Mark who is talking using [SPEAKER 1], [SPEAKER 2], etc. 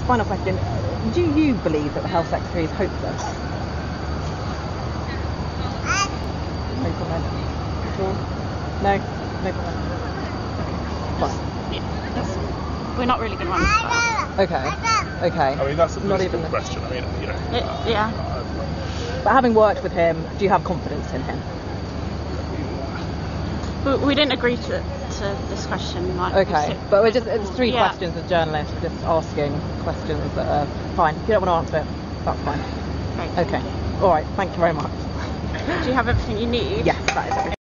[SPEAKER 1] Final question. Do you believe that the Health Secretary is hopeless? No comment at all? No? No comment. Fine.
[SPEAKER 2] We're not really going to answer that.
[SPEAKER 1] Okay.
[SPEAKER 3] I mean, that's a
[SPEAKER 1] Not
[SPEAKER 3] political
[SPEAKER 1] even
[SPEAKER 3] question. I mean, you know.
[SPEAKER 2] Yeah.
[SPEAKER 1] But having worked with him, do you have confidence in him?
[SPEAKER 2] We didn't agree to this question.
[SPEAKER 1] Okay, but it's 3 questions as journalists. We're just asking questions that are fine. If you don't want to answer it, that's fine.
[SPEAKER 2] Great.
[SPEAKER 1] Okay. All right. Thank you very much.
[SPEAKER 2] Do you have everything you need?
[SPEAKER 1] Yes, that is everything.